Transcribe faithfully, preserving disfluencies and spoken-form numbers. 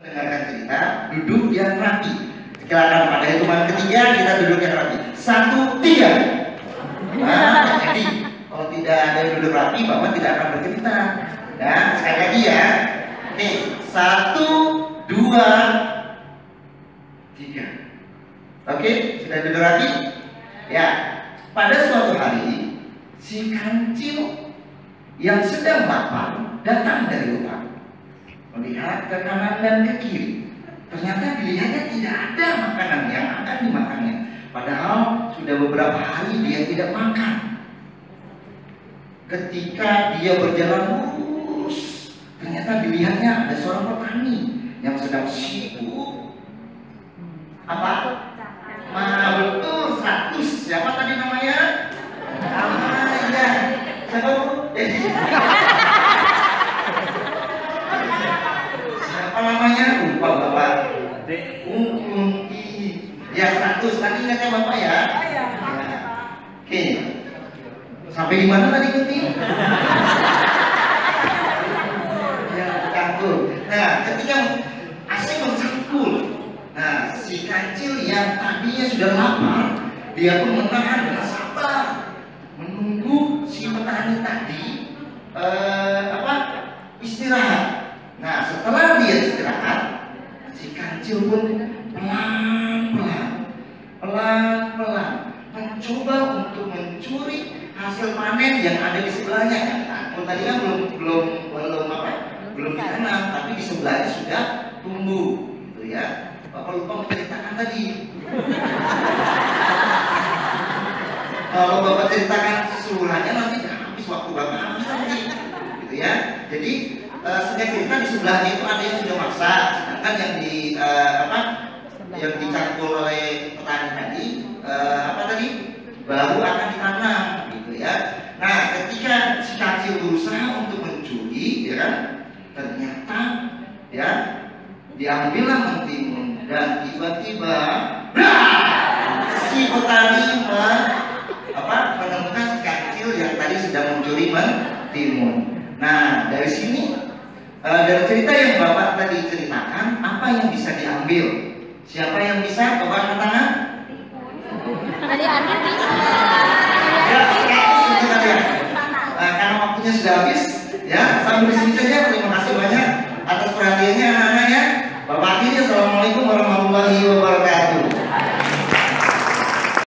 Dengarkan cerita, duduk yang rapi. Silakan pada hitungan ketiga kita duduk yang rapi. Satu, tiga. Nah, jadi kalau tidak ada duduk rapi, bapak tidak akan bercerita. Nah, sekali lagi ya. Nih, satu, dua, tiga. Oke, sudah duduk rapi? Ya. Pada suatu hari, si kancil yang sedang lapar datang dari hutan. Melihat ke kanan dan ke kiri, ternyata dilihatnya tidak ada makanan yang akan dimakannya. Padahal sudah beberapa hari dia tidak makan. Ketika dia berjalan lurus, ternyata dilihatnya ada seorang petani yang sedang sibuk apa? Ma, betul, seratus. Siapa tadi namanya? Ah, iya. Siapa? Eh. Apa namanya? Lupa bapak. Kunti. Ya seratus. Tadi ingatnya bapak ya. Ya. Oke. Sampai di mana tadi Kunti? Ya cangkul. Nah, ketika asing mencangkul, nah si kancil yang tadinya sudah lapar, dia pun menahan dengan sabar menunggu si petani tadi eh, apa istirahat. Nah, setelah dia istirahat, si kancil pun pelan-pelan, pelan-pelan mencoba untuk mencuri hasil panen yang ada di sebelahnya. Nah, kalau tadi kan belum belum belum apa, belum ditanam, tapi di sebelahnya sudah tumbuh, gitu ya. Bapak lupa menceritakan tadi. Kalau bapak ceritakan keseluruhannya nanti habis waktu bapak habis nanti, gitu ya. Jadi Uh, setiap cerita di sebelahnya itu ada yang sudah masak, sedangkan yang di uh, apa yang dicangkul oleh petani tadi uh, apa tadi baru akan ditanam, gitu ya. Nah, ketika si kancil berusaha untuk mencuri, ya kan, ternyata ya diambillah mentimun dan tiba-tiba, nah, si petani men, apa, menemukan si kancil yang tadi sedang mencuri mentimun. Nah, dari sini Uh, dari cerita yang bapak tadi ceritakan, apa yang bisa diambil? Siapa yang bisa? Coba angkat tangan. Tadi Ardi. Ya, seratus ya. Nah, karena waktunya sudah habis, ya sampai di sini saja. Terima kasih banyak atas perhatiannya anak-anak ya. Bapak akhirnya, assalamualaikum warahmatullahi wabarakatuh.